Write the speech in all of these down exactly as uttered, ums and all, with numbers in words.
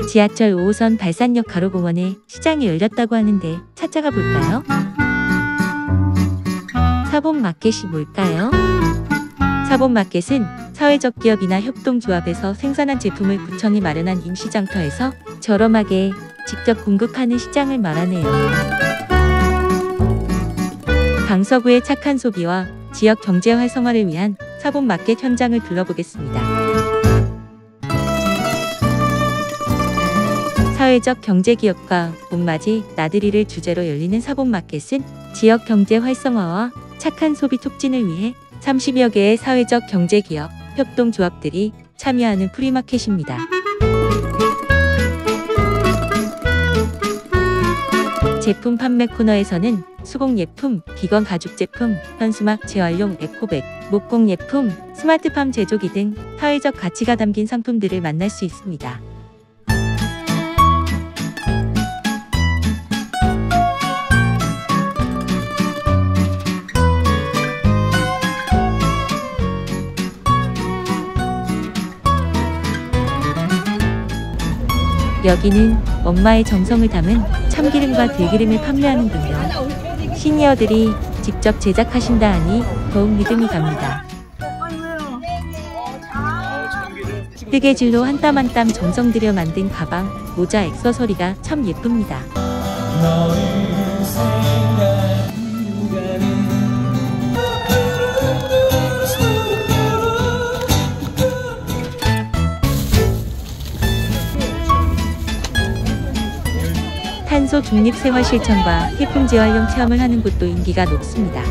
지하철 오 호선 발산역 가로공원에 시장이 열렸다고 하는데 찾아가 볼까요? 사본마켓이 뭘까요? 사본마켓은 사회적 기업이나 협동조합에서 생산한 제품을 구청이 마련한 임시장터에서 저렴하게 직접 공급하는 시장을 말하네요. 강서구의 착한 소비와 지역 경제 활성화를 위한 사본마켓 현장을 둘러보겠습니다. 사회적 경제기업과 봄맞이 나들이를 주제로 열리는 사본마켓은 지역 경제 활성화와 착한 소비 촉진을 위해 삼십여 개의 사회적 경제기업, 협동조합들이 참여하는 프리마켓입니다. 제품 판매 코너에서는 수공예품, 비건 가죽제품, 현수막 재활용 에코백, 목공예품, 스마트팜 제조기 등 사회적 가치가 담긴 상품들을 만날 수 있습니다. 여기는 엄마의 정성을 담은 참기름과 들기름을 판매하는군요. 시니어들이 직접 제작하신다 하니 더욱 믿음이 갑니다. 뜨개질로 한 땀 한 땀 정성 들여 만든 가방, 모자, 액세서리가 참 예쁩니다. 탄소 중립 생활 실천과 태풍 재활용 체험을 하는 곳도 인기가 높습니다.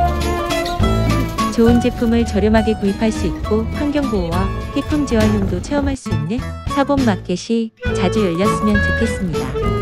좋은 제품을 저렴하게 구입할 수 있고 환경보호와 태풍 재활용도 체험할 수 있는 사본마켓이 자주 열렸으면 좋겠습니다.